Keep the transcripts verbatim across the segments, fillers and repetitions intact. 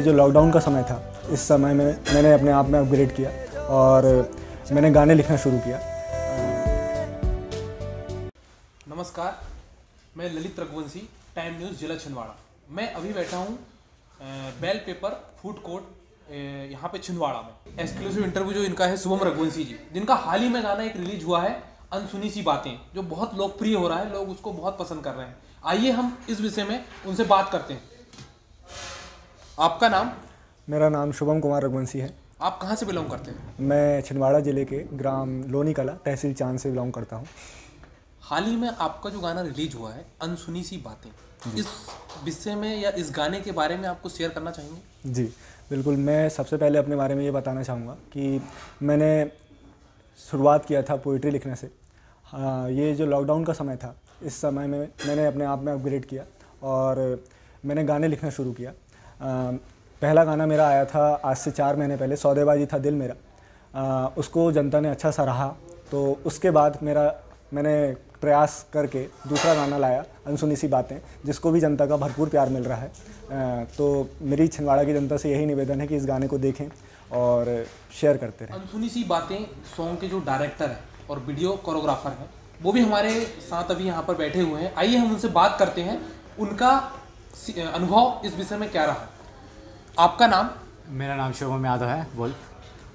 जो लॉकडाउन का समय था, इस समय में मैंने अपने आप में अपग्रेड किया और मैंने गाने लिखना शुरू किया। नमस्कार, मैं ललित रघुवंशी, टाइम न्यूज़ जिला छिंदवाड़ा। मैं अभी बैठा हूँ बेल पेपर फूड कोर्ट यहाँ पे छिंदवाड़ा में। एक्सक्लूसिव इंटरव्यू जो इनका है शुभम रघुवंशी जी, जिनका हाल ही में गाना एक रिलीज हुआ है अनसुनी सी बातें, जो बहुत लोकप्रिय हो रहा है, लोग उसको बहुत पसंद कर रहे हैं। आइए हम इस विषय में उनसे बात करते हैं। आपका नाम? मेरा नाम शुभम कुमार रघुवंशी है। आप कहाँ से बिलोंग करते हैं? मैं छिंदवाड़ा जिले के ग्राम लोनी कला तहसील चांद से बिलोंग करता हूँ। हाल ही में आपका जो गाना रिलीज हुआ है अनसुनी सी बातें, इस विषय में या इस गाने के बारे में आपको शेयर करना चाहेंगे? जी बिल्कुल। मैं सबसे पहले अपने बारे में ये बताना चाहूँगा कि मैंने शुरुआत किया था पोइट्री लिखने से। हाँ, ये जो लॉकडाउन का समय था, इस समय में मैंने अपने आप में अपग्रेड किया और मैंने गाने लिखना शुरू किया। आ, पहला गाना मेरा आया था आज से चार महीने पहले, सौदेबाजी था दिल मेरा। आ, उसको जनता ने अच्छा सराहा, तो उसके बाद मेरा मैंने प्रयास करके दूसरा गाना लाया अनसुनी सी बातें, जिसको भी जनता का भरपूर प्यार मिल रहा है। आ, तो मेरी छिंदवाड़ा की जनता से यही निवेदन है कि इस गाने को देखें और शेयर करते रहें। अनसुनी सी बातें सॉन्ग के जो डायरेक्टर हैं और वीडियो कोरियोग्राफर हैं, वो भी हमारे साथ अभी यहाँ पर बैठे हुए हैं। आइए हम उनसे बात करते हैं, उनका अनुभव इस विषय में क्या रहा। आपका नाम? मेरा नाम शुभम यादव है, वुल्फ।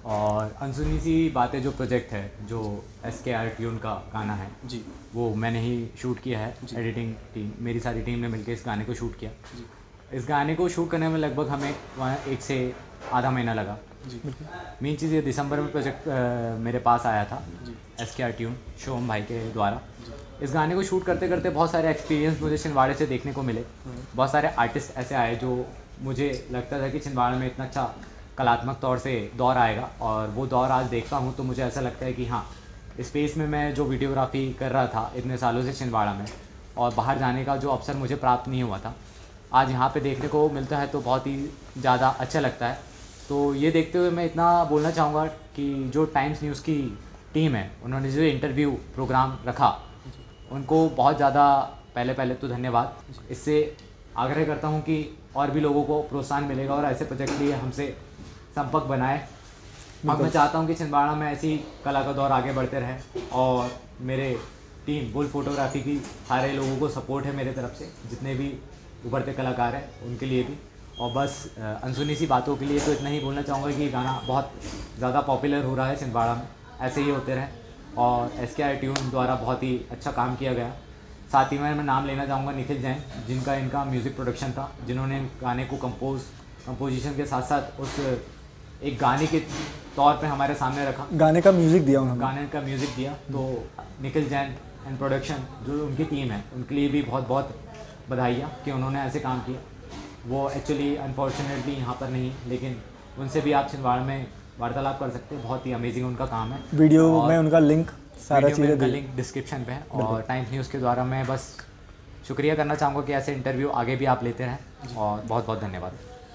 और अनसुनी सी बातें जो प्रोजेक्ट है, जो एस के आर ट्यून का गाना है जी, वो मैंने ही शूट किया है। एडिटिंग टीम, मेरी सारी टीम ने मिलकर इस गाने को शूट किया जी। इस गाने को शूट करने में लगभग हमें वहाँ एक से आधा महीना लगा जी। मेन चीज़ ये, दिसंबर में प्रोजेक्ट मेरे पास आया था एस के आर ट्यून शुभम भाई के द्वारा। इस गाने को शूट करते करते बहुत सारे एक्सपीरियंस मुझे छिंदवाड़े से देखने को मिले। बहुत सारे आर्टिस्ट ऐसे आए जो मुझे लगता था कि छिंदवाड़ा में इतना अच्छा कलात्मक तौर से दौर आएगा, और वो दौर आज देखता हूँ तो मुझे ऐसा लगता है कि हाँ, स्पेस में मैं जो वीडियोग्राफी कर रहा था इतने सालों से छिंदवाड़ा में, और बाहर जाने का जो अवसर मुझे प्राप्त नहीं हुआ था, आज यहाँ पे देखने को मिलता है तो बहुत ही ज़्यादा अच्छा लगता है। तो ये देखते हुए मैं इतना बोलना चाहूँगा कि जो टाइम्स न्यूज़ की टीम है, उन्होंने जो इंटरव्यू प्रोग्राम रखा, उनको बहुत ज़्यादा पहले पहले तो धन्यवाद। इससे आग्रह करता हूँ कि और भी लोगों को प्रोत्साहन मिलेगा और ऐसे प्रोजेक्ट लिए हमसे संपर्क बनाए। और मैं चाहता हूँ कि छिंदवाड़ा में ऐसी कला का दौर आगे बढ़ते रहे, और मेरे टीम बुल फोटोग्राफी की सारे लोगों को सपोर्ट है मेरे तरफ से, जितने भी उभरते कलाकार हैं उनके लिए भी। और बस अनसुनी सी बातों के लिए तो इतना ही बोलना चाहूँगा कि गाना बहुत ज़्यादा पॉपुलर हो रहा है छिंदवाड़ा में, ऐसे ही होते रहे। और एस के आर ट्यून द्वारा बहुत ही अच्छा काम किया गया। साथ ही में मैं नाम लेना चाहूँगा निखिल जैन, जिनका इनका म्यूज़िक प्रोडक्शन था, जिन्होंने गाने को कंपोज कंपोजिशन के साथ साथ उस एक गाने के तौर पे हमारे सामने रखा, गाने का म्यूज़िक दिया उन्होंने गाने का म्यूज़िक दिया। तो निखिल जैन एंड प्रोडक्शन जो उनकी टीम है, उनके लिए भी बहुत बहुत बधाइयाँ कि उन्होंने ऐसे काम किया। वो एक्चुअली अनफॉर्चुनेटली यहाँ पर नहीं, लेकिन उनसे भी आप छिंदवाड़ा में वार्तालाप कर सकते हैं। बहुत ही अमेजिंग उनका काम है। वीडियो में उनका लिंक, सारा चीज़ें का लिंक डिस्क्रिप्शन पे है। और टाइम्स न्यूज़ के द्वारा मैं बस शुक्रिया करना चाहूँगा कि ऐसे इंटरव्यू आगे भी आप लेते रहें, और बहुत बहुत धन्यवाद।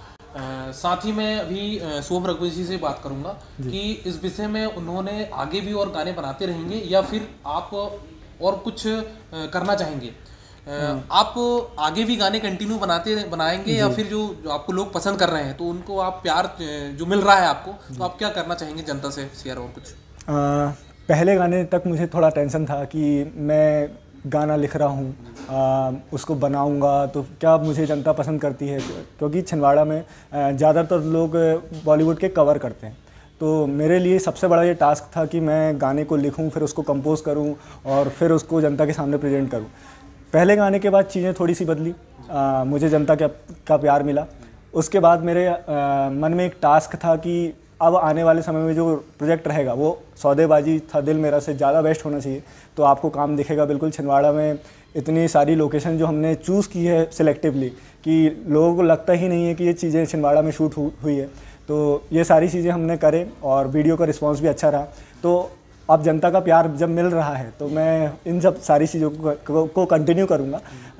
Uh, साथ ही मैं अभी शुभम रघुवंशी से बात करूंगा कि इस विषय में उन्होंने आगे भी और गाने बनाते रहेंगे या फिर आप और कुछ करना चाहेंगे? uh, आप आगे भी गाने कंटिन्यू बनाते बनाएंगे या फिर जो, जो आपको लोग पसंद कर रहे हैं तो उनको आप प्यार जो मिल रहा है आपको, तो आप क्या करना चाहेंगे जनता से शेयर? और कुछ आ, पहले गाने तक मुझे थोड़ा टेंशन था कि मैं गाना लिख रहा हूँ, उसको बनाऊंगा तो क्या मुझे जनता पसंद करती है, क्योंकि छिंदवाड़ा में ज़्यादातर लोग बॉलीवुड के कवर करते हैं। तो मेरे लिए सबसे बड़ा ये टास्क था कि मैं गाने को लिखूं, फिर उसको कंपोज करूं और फिर उसको जनता के सामने प्रेजेंट करूं। पहले गाने के बाद चीज़ें थोड़ी सी बदली, आ, मुझे जनता का, का प्यार मिला। उसके बाद मेरे आ, मन में एक टास्क था कि अब आने वाले समय में जो प्रोजेक्ट रहेगा वो सौदेबाजी था दिल मेरा से ज़्यादा बेस्ट होना चाहिए। तो आपको काम दिखेगा बिल्कुल। छिंदवाड़ा में इतनी सारी लोकेशन जो हमने चूज़ की है सिलेक्टिवली कि लोगों को लगता ही नहीं है कि ये चीज़ें छिंदवाड़ा में शूट हुई है। तो ये सारी चीज़ें हमने करें और वीडियो का रिस्पांस भी अच्छा रहा। तो अब जनता का प्यार जब मिल रहा है तो मैं इन सब सारी चीज़ों को, को कंटिन्यू करूँगा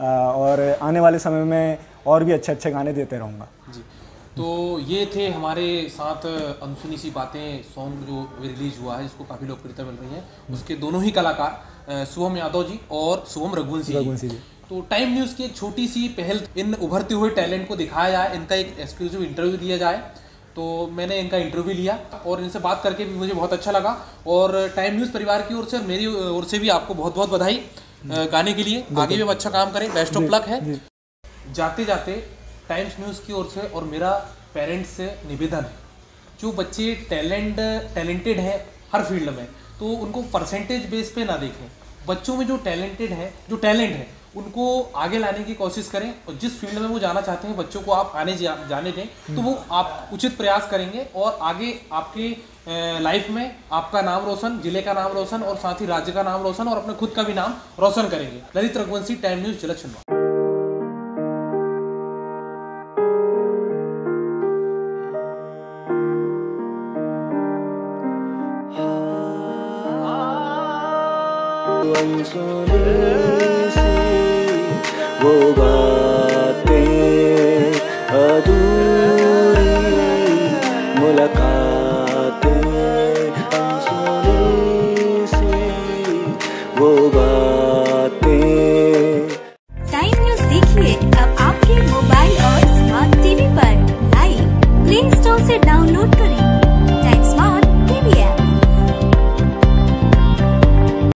और आने वाले समय में और भी अच्छे अच्छे गाने देते रहूँगा जी। तो ये थे हमारे साथ अनसुनी सी बातें सॉन्ग जो रिलीज हुआ है, जिसको काफ़ी लोकप्रियता मिल रही है, उसके दोनों ही कलाकार शुभम यादव जी और शुभम रघुवंशी जी। तो टाइम न्यूज़ की एक छोटी सी पहल, इन उभरते हुए टैलेंट को दिखाया जाए, इनका एक एक्सक्लूसिव इंटरव्यू दिया जाए। तो मैंने इनका इंटरव्यू लिया और इनसे बात करके भी मुझे बहुत अच्छा लगा। और टाइम न्यूज़ परिवार की ओर से और मेरी ओर से भी आपको बहुत बहुत बधाई गाने के लिए। आगे भी हम अच्छा काम करें, बेस्ट ऑफ लक है। जाते जाते टाइम्स न्यूज़ की ओर से और मेरा पेरेंट्स से निवेदन है, जो बच्चे टैलेंट टैलेंटेड हैं हर फील्ड में, तो उनको परसेंटेज बेस पे ना देखें। बच्चों में जो टैलेंटेड है, जो टैलेंट है, उनको आगे लाने की कोशिश करें और जिस फील्ड में वो जाना चाहते हैं बच्चों को आप आने जा, जाने दें, तो वो आप उचित प्रयास करेंगे और आगे आपके लाइफ में आपका नाम रोशन, जिले का नाम रोशन और साथ ही राज्य का नाम रोशन और अपने खुद का भी नाम रोशन करेंगे। ललित रघुवंशी, टाइम न्यूज़, जिला छिंदवाड़ा। वो